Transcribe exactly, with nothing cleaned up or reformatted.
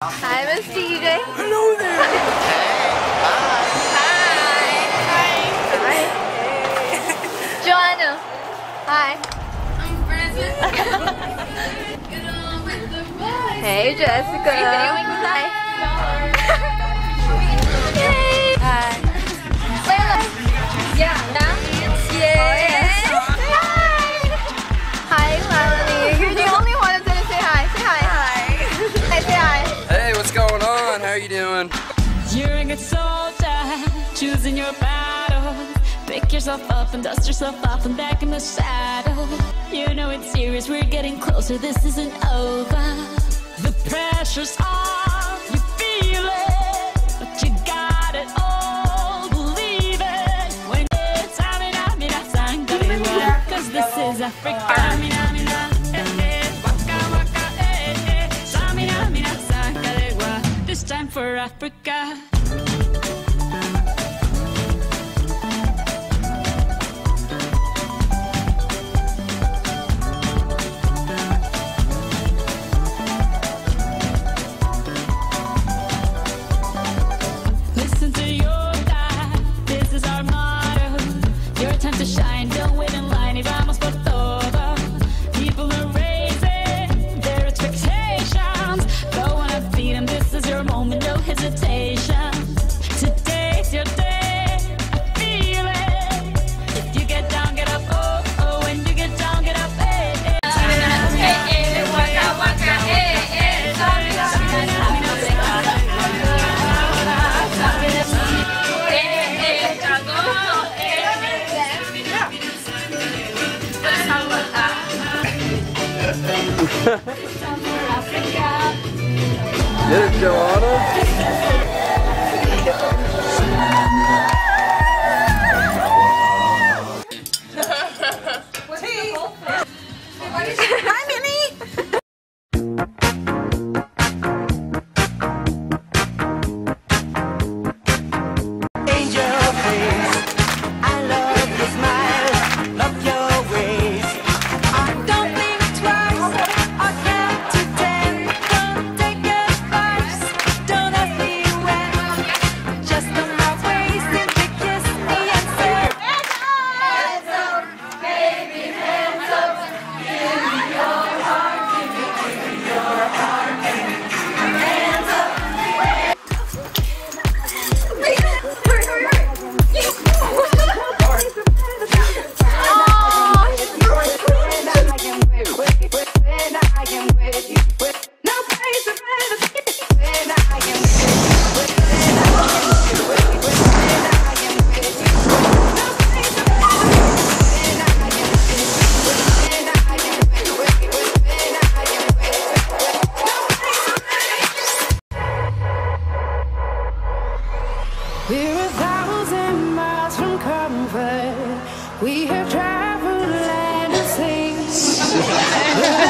Hi, Miss D J. Hello there. Hey. Hi. Hi. Hi. Hey. Joanna. Hi. I'm Bridget. Get on with the boys. Hey, Jessica. Are you videoing with us? Hey. Hi. Layla. Yeah. Now? Yeah. Oh, yes. Hi. Hi, Melanie. You're the only one that's gonna say hi. Say hi. Hi. Hi. Say hi. Hey, what's going on? How are you doing? You're a good soldier, choosing your battle. Pick yourself up and dust yourself off and back in the saddle. You know it's serious, we're getting closer, this isn't over. The pressure's on, you feel it, but you got it all, believe it. When it's Amina, Mina, Sangalewa, cause this is Africa. Amina, Mina, eh, eh, Waka, Waka, eh, eh, Samina, Mina, Sangalewa, this time for Africa. To shine, don't wait in line, y vamos por todo. People are raising their expectations. Go on and feed them, this is your moment, no hesitation. Today's your day, I feel it. If you get down, get up, oh, oh. When you get down, get up, eh, eh. Eh, eh, waka, waka, eh, eh. Get it, Joanna? Hi, Minnie. We're a thousand miles from comfort. We have traveled land and sea.